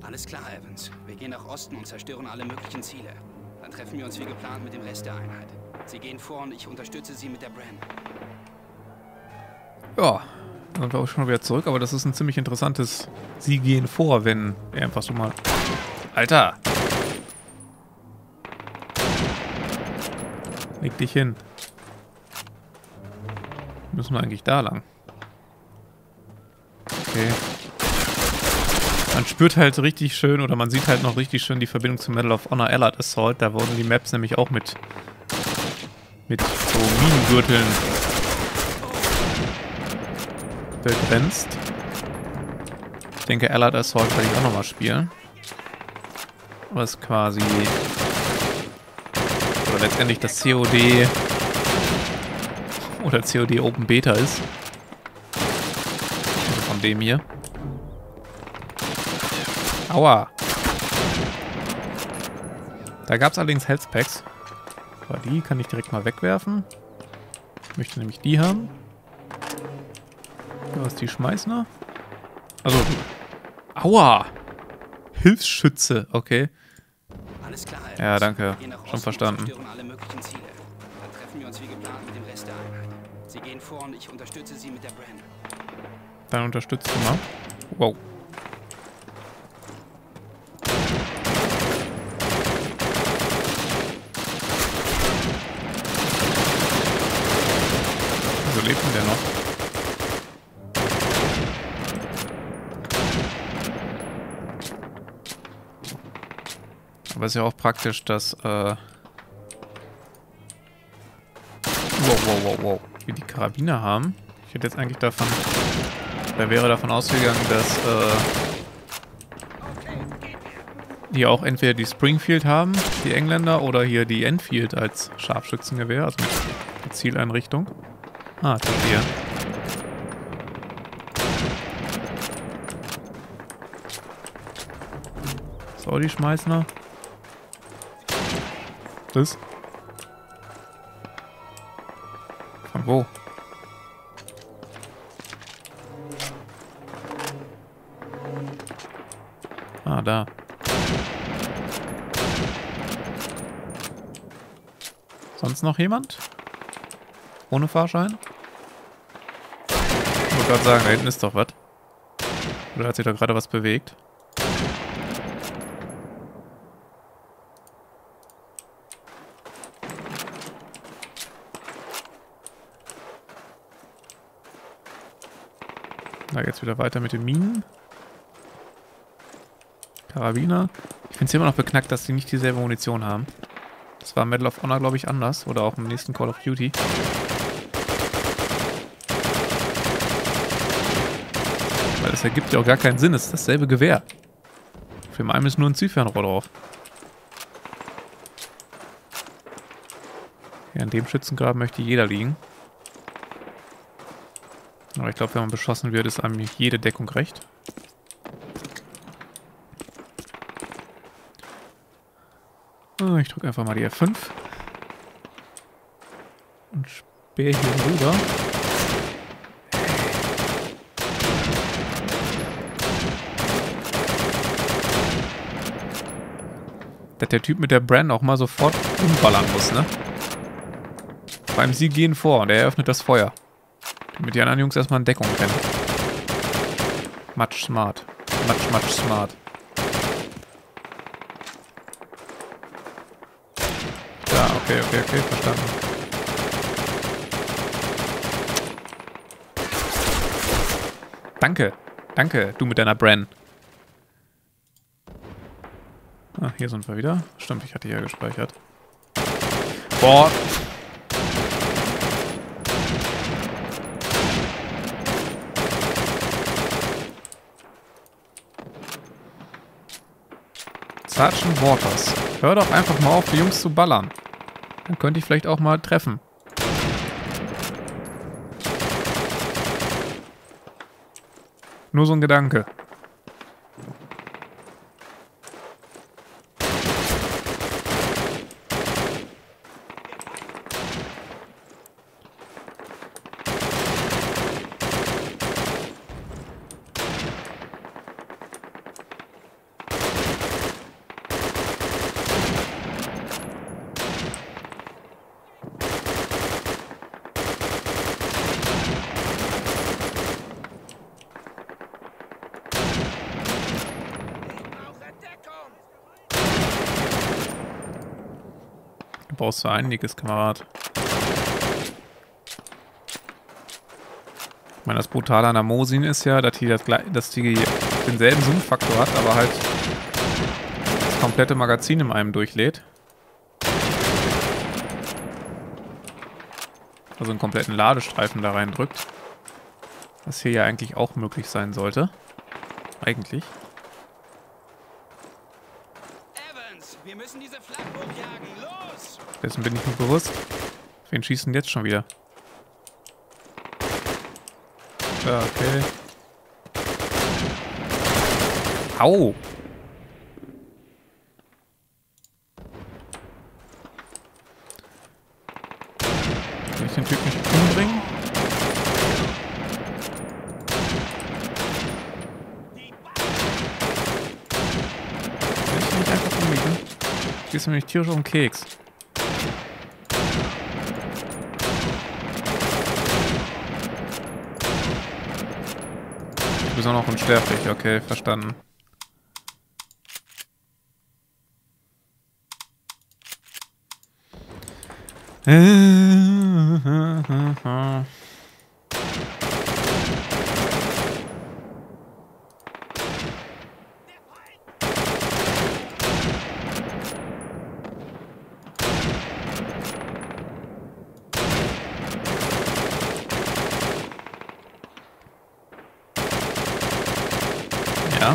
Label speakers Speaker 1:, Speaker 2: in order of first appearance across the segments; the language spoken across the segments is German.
Speaker 1: Alles klar, Evans. Wir gehen nach Osten und zerstören alle möglichen Ziele. Dann treffen wir uns wie geplant mit dem Rest der Einheit. Sie gehen vor und ich unterstütze sie mit der Bren.
Speaker 2: Ja, dann sind wir auch schon wieder zurück, aber das ist ein ziemlich interessantes Sie gehen vor, wenn er einfach so mal... Alter! Leg dich hin. Müssen wir eigentlich da lang? Okay. Man spürt halt richtig schön, oder man sieht halt noch richtig schön die Verbindung zu Medal of Honor Allied Assault. Da wurden die Maps nämlich auch mit so Minengürteln begrenzt. Ich denke, Allied Assault werde ich auch nochmal spielen. Was quasi... Oder letztendlich das COD... Oder COD Open Beta ist. Also von dem hier. Aua. Da gab es allerdings Health Packs. Aber die kann ich direkt mal wegwerfen. Ich möchte nämlich die haben. Was die Schmeißner? Also. Aua! Hilfsschütze, okay.
Speaker 1: Alles klar, Evans.
Speaker 2: Ja, danke.
Speaker 1: Wir gehen nach
Speaker 2: Schon
Speaker 1: Osten
Speaker 2: verstanden.
Speaker 1: und zerstören alle möglichen Ziele. Dann treffen wir uns wie geplant mit dem Rest der Einheit. Sie gehen vor und ich unterstütze sie mit der Bren.
Speaker 2: Dann unterstützt du mal. Wow. Wieso lebt denn der noch? Aber ist ja auch praktisch, dass, wow, wir die Karabiner haben. Ich hätte jetzt eigentlich davon, da wäre davon ausgegangen, dass, die auch entweder die Springfield haben, die Engländer, oder hier die Enfield als Scharfschützengewehr, also mit Zieleinrichtung. Ah, das ist hier. So, die Schmeißner. Das? Von wo? Ah, da. Sonst noch jemand? Ohne Fahrschein? Ich wollte gerade sagen, da hinten ist doch was. Oder hat sich da gerade was bewegt? Da geht's wieder weiter mit den Minen. Karabiner. Ich finde es immer noch beknackt, dass die nicht dieselbe Munition haben. Das war im Medal of Honor, glaube ich, anders. Oder auch im nächsten Call of Duty. Weil das ergibt ja auch gar keinen Sinn. Es ist dasselbe Gewehr. Auf dem einen ist nur ein Zielfernrohr drauf. Ja, in dem Schützengraben möchte jeder liegen. Aber ich glaube, wenn man beschossen wird, ist einem jede Deckung recht. Ich drücke einfach mal die F5. Und spähe hier rüber. Dass der Typ mit der Bren auch mal sofort umballern muss, ne? Vor allem sie gehen vor und er eröffnet das Feuer. Damit die anderen Jungs erstmal in Deckung rennen. Much smart. Much smart. Ja, okay, verstanden. Danke, du mit deiner Bren. Ah, hier sind wir wieder. Stimmt, ich hatte hier gespeichert. Boah. Sergeant Waters. Hör doch einfach mal auf, die Jungs zu ballern. Dann könnte ich vielleicht auch mal treffen. Nur so ein Gedanke. Brauchst du einiges, Kamerad. Ich meine, das Brutale an der Mosin ist ja, dass die denselben Zoom-Faktor hat, aber halt das komplette Magazin in einem durchlädt. Also einen kompletten Ladestreifen da reindrückt. Was hier ja eigentlich auch möglich sein sollte. Eigentlich.
Speaker 1: Evans, wir müssen diese Flak hochjagen. Los!
Speaker 2: Dessen bin ich mir bewusst. Wen schießen jetzt schon wieder? Ja, okay. Au! Kann ich den Typ nicht umbringen? Kann ich ihn nicht einfach umbiegen? Gehst du mir nicht tierisch auf den Keks? Du bist auch noch unsterblich, okay, verstanden. Ja.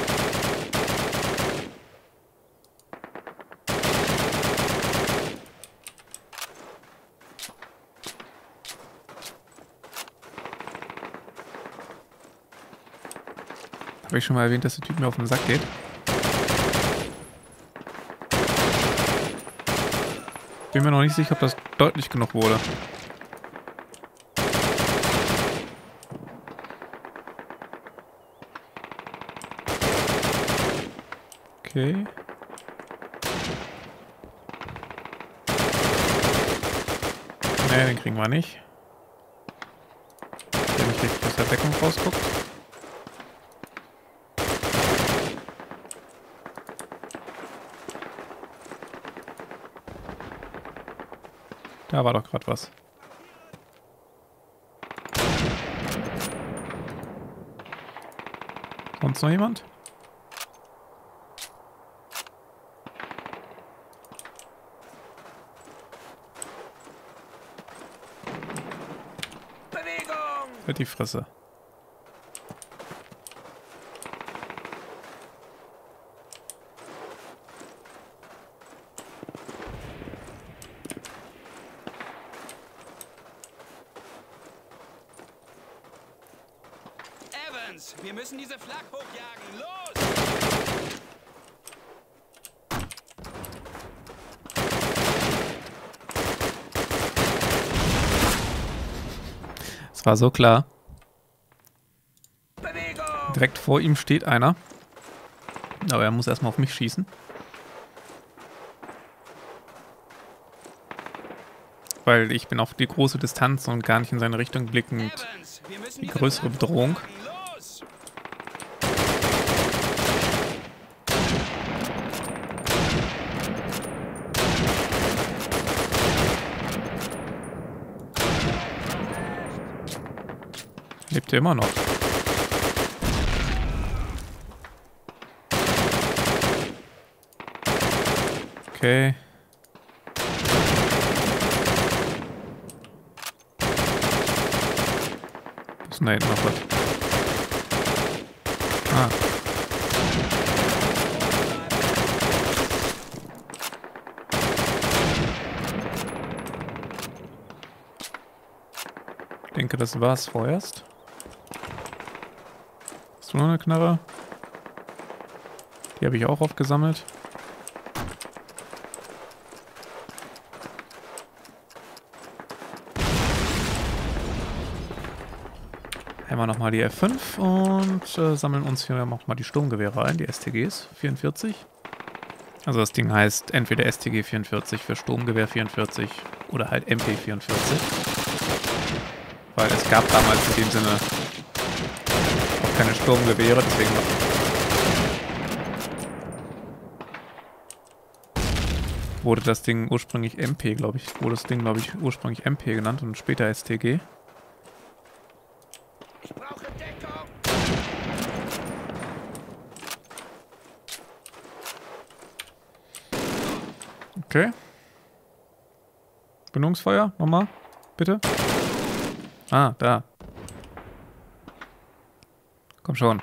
Speaker 2: Habe ich schon mal erwähnt, dass der Typ mir auf den Sack geht? Bin mir noch nicht sicher, ob das deutlich genug wurde. Okay. Ne, den kriegen wir nicht. Der nicht richtig aus der Deckung rausguckt. Da war doch gerade was. Sonst noch jemand? Halt die Fresse.
Speaker 1: Evans, wir müssen diese Flak hochjagen. Los!
Speaker 2: Es war so klar.
Speaker 1: Bewegung!
Speaker 2: Direkt vor ihm steht einer. Aber er muss erstmal auf mich schießen. Weil ich bin auf die große Distanz und gar nicht in seine Richtung blickend.
Speaker 1: Evans, wir müssen
Speaker 2: Die
Speaker 1: diese
Speaker 2: größere
Speaker 1: Flak
Speaker 2: Bedrohung.
Speaker 1: hochjagen. Los!
Speaker 2: Lebt er immer noch. Okay. Was ist denn da hinten noch was? Ah. Ich denke, das war's vorerst. Hast du noch eine Knarre? Die habe ich auch aufgesammelt. Einmal nochmal die F5 und sammeln uns hier nochmal die Sturmgewehre ein, die STGs 44. Also das Ding heißt entweder STG 44 für Sturmgewehr 44 oder halt MP 44. Weil es gab damals in dem Sinne auch keine Sturmgewehre, deswegen wurde das Ding ursprünglich MP, glaube ich. Wurde das Ding, glaube ich, ursprünglich MP genannt und später STG.
Speaker 1: Ich brauche Deckung!
Speaker 2: Okay. Bindungsfeuer, nochmal, bitte. Ah, da. Komm schon.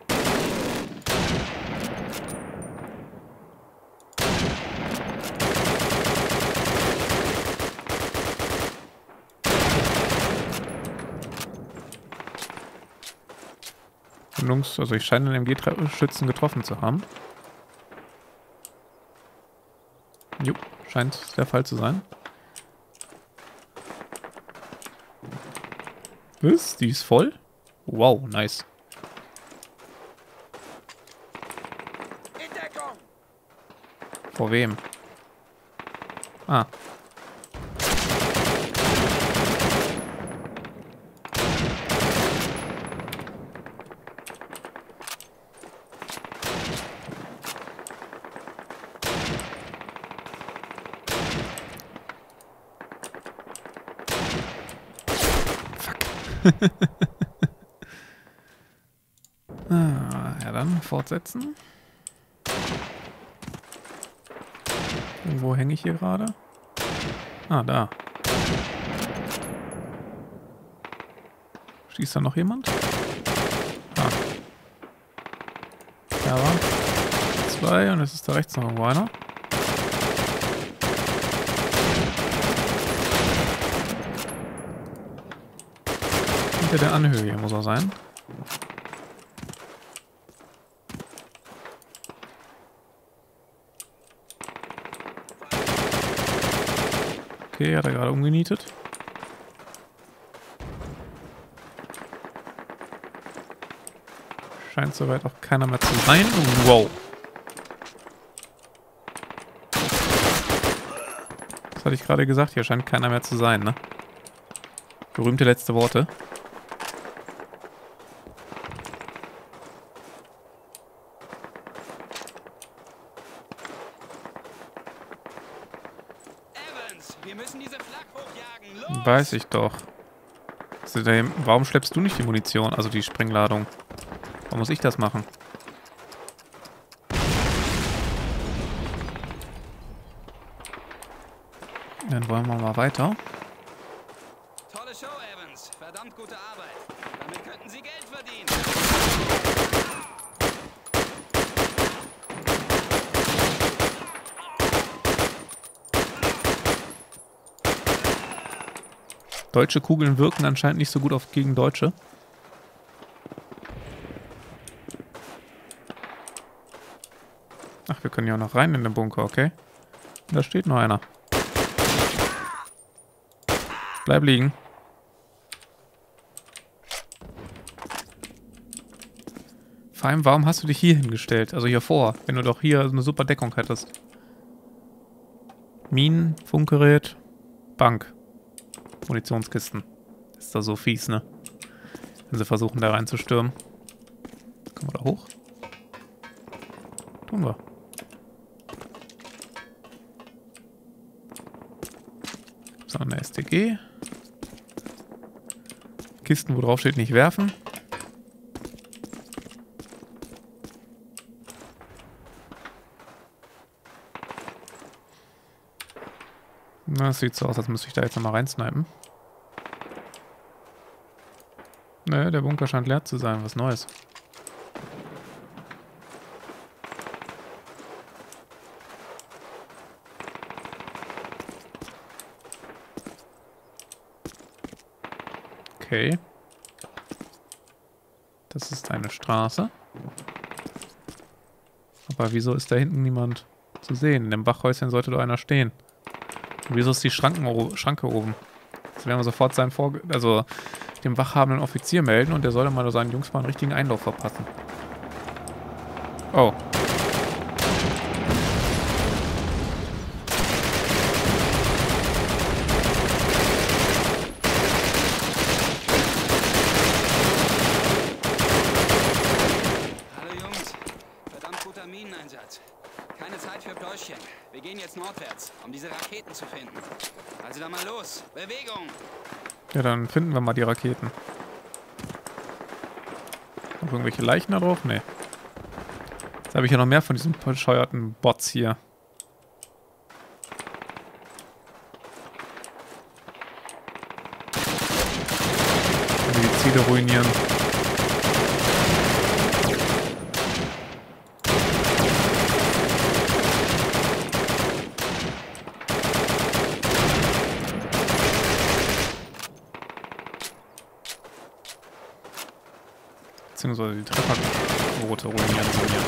Speaker 2: Also ich scheine den MG-Schützen getroffen zu haben. Jo, scheint der Fall zu sein. Was? Die ist voll? Wow, nice. Vor wem? Ah. Ja, dann fortsetzen. Wo hänge ich hier gerade? Ah, da. Schießt da noch jemand? Ah. Da waren 2 und es ist da rechts noch irgendwo einer. Hinter der Anhöhe hier muss er sein. Okay, hat er gerade umgenietet. Scheint soweit auch keiner mehr zu sein. Wow. Das hatte ich gerade gesagt, hier scheint keiner mehr zu sein, ne? Berühmte letzte Worte.
Speaker 1: Evans, wir müssen diese Flak hochjagen. Los!
Speaker 2: Weiß ich doch. Warum schleppst du nicht die Munition, also die Sprengladung? Warum muss ich das machen? Dann wollen wir mal weiter.
Speaker 1: Tolle Show, Evans. Verdammt gute Arbeit. Damit könnten Sie Geld verdienen.
Speaker 2: Deutsche Kugeln wirken anscheinend nicht so gut gegen Deutsche. Ach, wir können ja auch noch rein in den Bunker, okay? Da steht noch einer. Bleib liegen. Vor allem, warum hast du dich hier hingestellt? Also hier vor, wenn du doch hier eine super Deckung hättest. Minen, Funkgerät, Bank. Munitionskisten. Ist da so fies, ne? Wenn sie versuchen, da reinzustürmen. Kommen wir da hoch? Tun wir. So, eine STG. Kisten, wo drauf steht, nicht werfen. Na, das sieht so aus, als müsste ich da jetzt nochmal reinsnipen. Naja, der Bunker scheint leer zu sein. Was Neues. Okay. Das ist eine Straße. Aber wieso ist da hinten niemand zu sehen? In dem Wachhäuschen sollte doch einer stehen. Und wieso ist die Schranke oben? Jetzt werden wir sofort dem wachhabenden Offizier melden und der soll dann mal seinen Jungs mal einen richtigen Einlauf verpassen. Oh.
Speaker 1: Keine Zeit für Pläuschchen. Wir gehen jetzt nordwärts, um diese Raketen zu finden. Also dann mal los. Bewegung!
Speaker 2: Ja, dann finden wir mal die Raketen. Noch irgendwelche Leichen da drauf? Nee. Jetzt habe ich ja noch mehr von diesen bescheuerten Bots hier. Die Ziele ruinieren. Beziehungsweise die Trefferquote ruinieren von mir.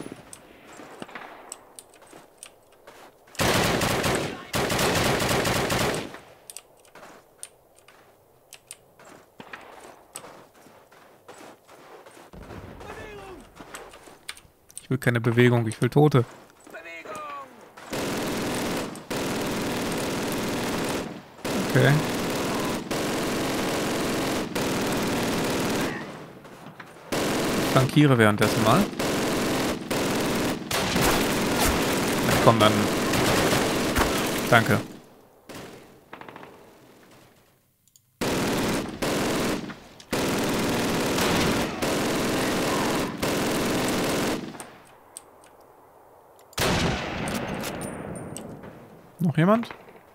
Speaker 2: Ich will keine Bewegung, ich will Tote. Okay. Ich flankiere währenddessen mal. Na komm dann. Danke. Noch jemand?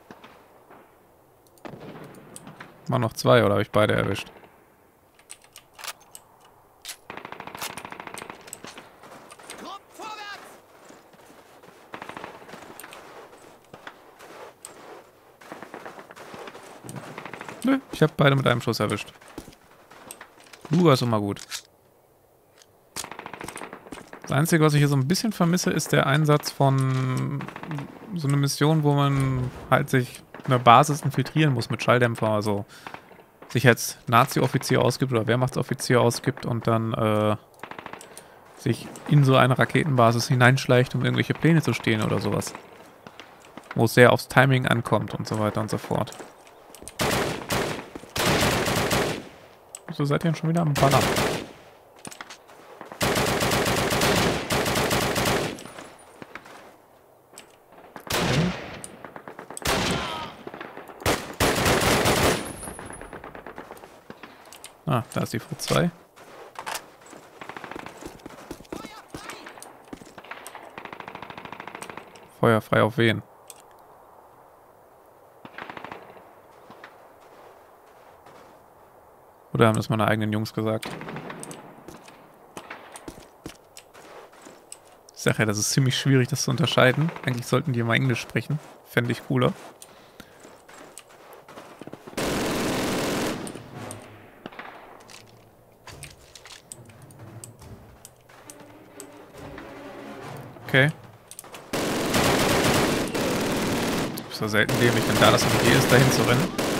Speaker 2: War noch zwei oder habe ich beide erwischt? Nö, ich habe beide mit einem Schuss erwischt. Ist immer gut. Das Einzige, was ich hier so ein bisschen vermisse, ist der Einsatz von so einer Mission, wo man halt sich eine Basis infiltrieren muss mit Schalldämpfer. Also sich als Nazi-Offizier ausgibt oder Wehrmachtsoffizier ausgibt und dann sich in so eine Raketenbasis hineinschleicht, um irgendwelche Pläne zu stehlen oder sowas. Wo es sehr aufs Timing ankommt und so weiter und so fort. Wieso seid ihr denn schon wieder am Ballern? Okay. Ah, da ist die V2. Feuer frei auf wen? Oder haben das meine eigenen Jungs gesagt? Ich sage ja, das ist ziemlich schwierig, das zu unterscheiden. Eigentlich sollten die mal Englisch sprechen. Fände ich cooler. Okay. Ich bin so selten dämlich, wenn da das MG ist, dahin zu rennen.